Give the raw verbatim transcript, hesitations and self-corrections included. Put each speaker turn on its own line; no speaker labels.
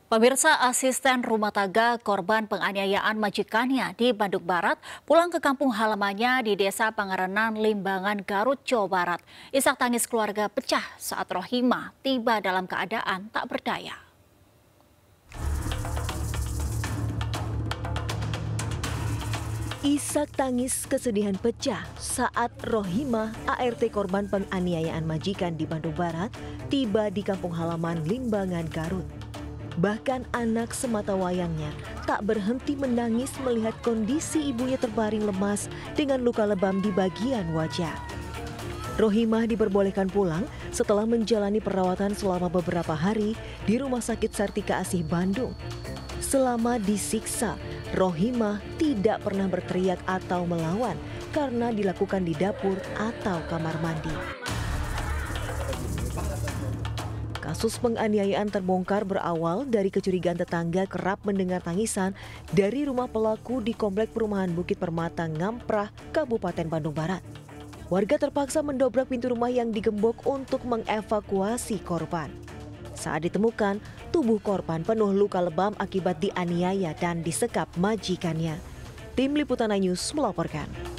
Pemirsa, asisten rumah tangga korban penganiayaan majikannya di Bandung Barat pulang ke kampung halamannya di Desa Pangarenan, Limbangan, Garut, Jawa Barat. Isak tangis keluarga pecah saat Rohimah tiba dalam keadaan tak berdaya.
Isak tangis kesedihan pecah saat Rohimah, A R T korban penganiayaan majikan di Bandung Barat, tiba di kampung halaman Limbangan, Garut. Bahkan anak sematawayangnya tak berhenti menangis melihat kondisi ibunya terbaring lemas dengan luka lebam di bagian wajah. Rohimah diperbolehkan pulang setelah menjalani perawatan selama beberapa hari di Rumah Sakit Sartika Asih Bandung. Selama disiksa, Rohimah tidak pernah berteriak atau melawan karena dilakukan di dapur atau kamar mandi. Kasus penganiayaan terbongkar berawal dari kecurigaan tetangga kerap mendengar tangisan dari rumah pelaku di Komplek Perumahan Bukit Permata, Ngamprah, Kabupaten Bandung Barat. Warga terpaksa mendobrak pintu rumah yang digembok untuk mengevakuasi korban. Saat ditemukan, tubuh korban penuh luka lebam akibat dianiaya dan disekap majikannya. Tim Liputan News melaporkan.